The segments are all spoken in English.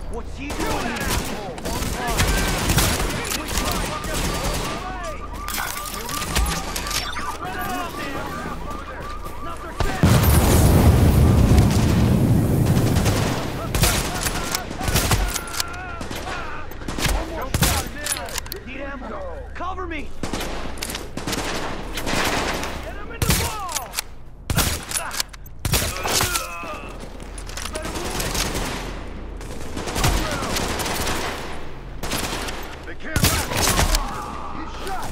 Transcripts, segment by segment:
What's he doing? Need ammo. Cover me! Get him in the ball! They can't last. He's shot.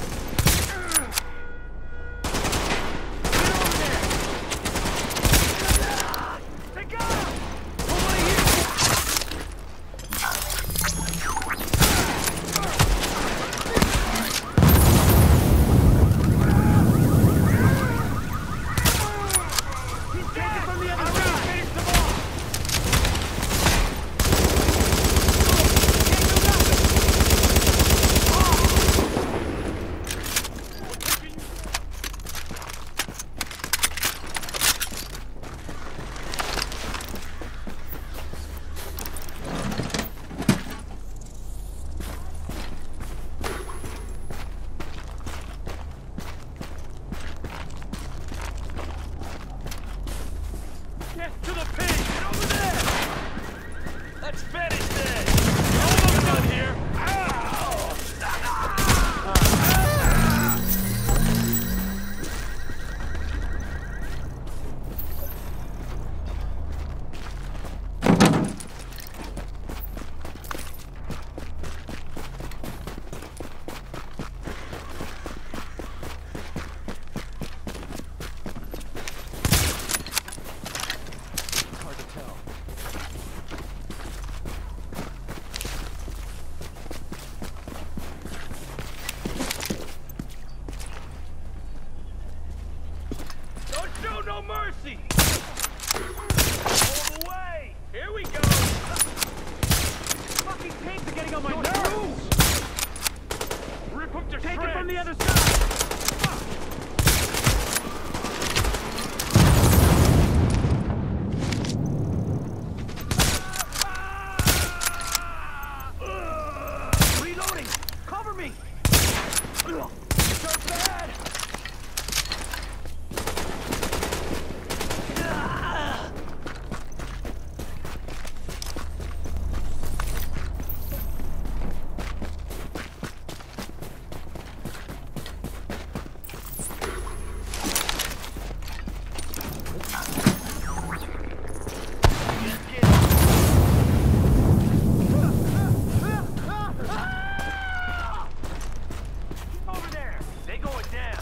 Get over there! Take out! Nobody here! He's taken from the other side! Finish them off! Get to the pig! Get over there! Let's finish this! We're almost done here! Hard to tell. Don't show no mercy! All the way! Here we go! Fucking pigs are getting on my nerves! Rip them to Take it from the other side! Reloading! Cover me! So bad! Over there! They going down!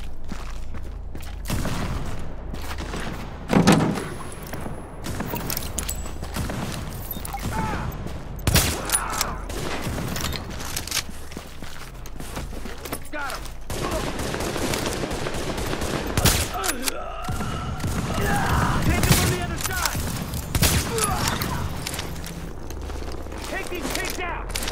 Got him! Take him from the other side! Take these pigs out!